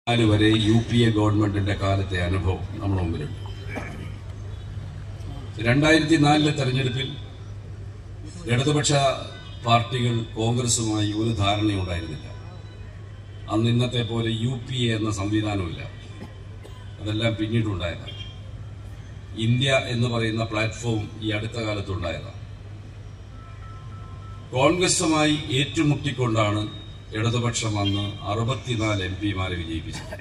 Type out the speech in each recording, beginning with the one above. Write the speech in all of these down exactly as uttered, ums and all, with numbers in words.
വരെ U P A ഗവൺമെന്റിന്റെ കാലത്തെ അനുഭവം നമ്മുടെ മുമ്പിലുണ്ട്. രണ്ടായിരത്തി നാലിലെ തെരഞ്ഞെടുപ്പിൽ ഇടതുപക്ഷ പാർട്ടികൾ കോൺഗ്രസുമായി ഒരു ധാരണയുണ്ടായിരുന്നില്ല. അന്ന് ഇന്നത്തെ പോലെ യു പി എ എന്ന സംവിധാനമില്ല. അതെല്ലാം പിന്നീടുണ്ടായതാണ്. ഇന്ത്യ എന്ന് പറയുന്ന പ്ലാറ്റ്ഫോം ഈ അടുത്ത കാലത്തുണ്ടായതാണ്. കോൺഗ്രസുമായി ഏറ്റുമുട്ടിക്കൊണ്ടാണ് ഇടതുപക്ഷം അന്ന് അറുപത്തിനാല് എം പിമാരെ വിജയിപ്പിച്ചത്.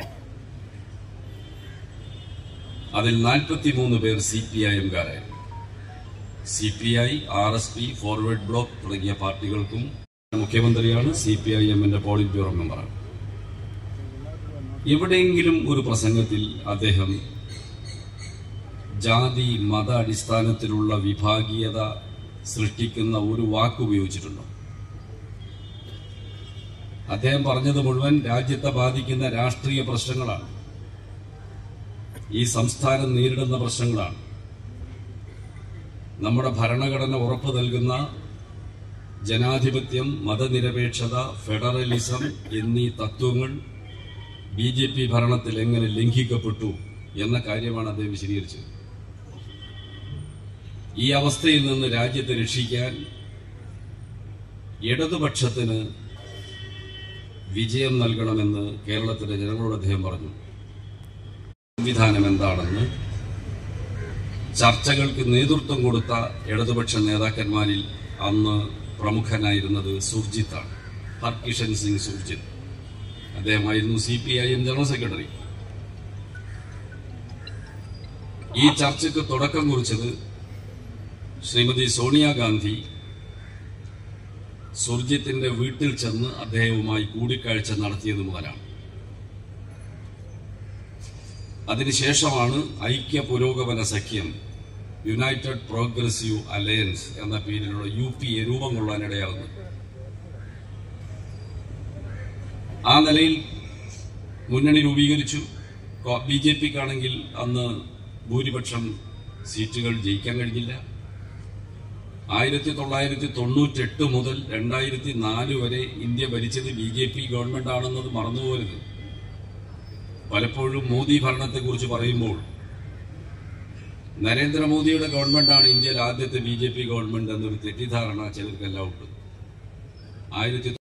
അതിൽ നാൽപ്പത്തിമൂന്ന് പേർ സി പി ഐ എംകാരായിരുന്നു. C P I, R S P, forward bloc തുടങ്ങിയ പാർട്ടികൾക്കും മുഖ്യമന്ത്രിയാണ്, സി പി ഐ എമ്മിന്റെ പോളിറ്റ് ബ്യൂറോ മെമ്പറാണ്. എവിടെയെങ്കിലും ഒരു പ്രസംഗത്തിൽ അദ്ദേഹം ജാതി മത അടിസ്ഥാനത്തിലുള്ള വിഭാഗീയത സൃഷ്ടിക്കുന്ന ഒരു വാക്ക് ഉപയോഗിച്ചിട്ടുണ്ടോ? അദ്ദേഹം പറഞ്ഞത് മുഴുവൻ രാജ്യത്തെ ബാധിക്കുന്ന രാഷ്ട്രീയ പ്രശ്നങ്ങളാണ്, ഈ സംസ്ഥാനം നേരിടുന്ന പ്രശ്നങ്ങളാണ്. നമ്മുടെ ഭരണഘടന ഉറപ്പു നൽകുന്ന ജനാധിപത്യം, മതനിരപേക്ഷത, ഫെഡറലിസം എന്നീ തത്വങ്ങൾ ബി ജെ പി ഭരണത്തിൽ എങ്ങനെ ലംഘിക്കപ്പെട്ടു എന്ന കാര്യമാണ് അദ്ദേഹം വിശദീകരിച്ചത്. ഈ അവസ്ഥയിൽ നിന്ന് രാജ്യത്തെ രക്ഷിക്കാൻ ഇടതുപക്ഷത്തിന് വിജയം നൽകണമെന്ന് കേരളത്തിലെ ജനങ്ങളോട് അദ്ദേഹം പറഞ്ഞു. സംവിധാനം എന്താണെന്ന് ചർച്ചകൾക്ക് നേതൃത്വം കൊടുത്ത ഇടതുപക്ഷ നേതാക്കന്മാരിൽ അന്ന് പ്രമുഖനായിരുന്നത് സുർജിത്താണ്, ഹർകിഷൻ സിംഗ് സുർജിത്ത്. അദ്ദേഹമായിരുന്നു C P I M general secretary. ഈ ചർച്ചയ്ക്ക് തുടക്കം കുറിച്ചത് ശ്രീമതി സോണിയാഗാന്ധി സുർജിത്തിന്റെ വീട്ടിൽ ചെന്ന് അദ്ദേഹവുമായി കൂടിക്കാഴ്ച നടത്തിയത് മുതലാണ്. അതിനുശേഷമാണ് ഐക്യ പുരോഗമന സഖ്യം, യുണൈറ്റഡ് പ്രോഗ്രസീവ് അലയൻസ് എന്ന പേരിലുള്ള യു പി എ രൂപം കൊള്ളാനിടയാകുന്നത്. ആ നിലയിൽ മുന്നണി രൂപീകരിച്ചു. ബി ജെ പിക്കാണെങ്കിൽ അന്ന് ഭൂരിപക്ഷം സീറ്റുകൾ ജയിക്കാൻ കഴിഞ്ഞില്ല. ആയിരത്തി തൊള്ളായിരത്തി തൊണ്ണൂറ്റെട്ട് മുതൽ രണ്ടായിരത്തി നാല് വരെ ഇന്ത്യ ഭരിച്ചത് ബി ജെ പി ഗവൺമെന്റ് ആണെന്നത് മറന്നുപോകരുത്. പലപ്പോഴും മോദി ഭരണത്തെക്കുറിച്ച് പറയുമ്പോൾ നരേന്ദ്രമോദിയുടെ ഗവൺമെന്റാണ് ഇന്ത്യയിൽ ആദ്യത്തെ ബി ജെ പി ഗവൺമെന്റ് എന്നൊരു തെറ്റിദ്ധാരണ ചിലർക്കെല്ലാം ഉണ്ട്. ആയിരത്തി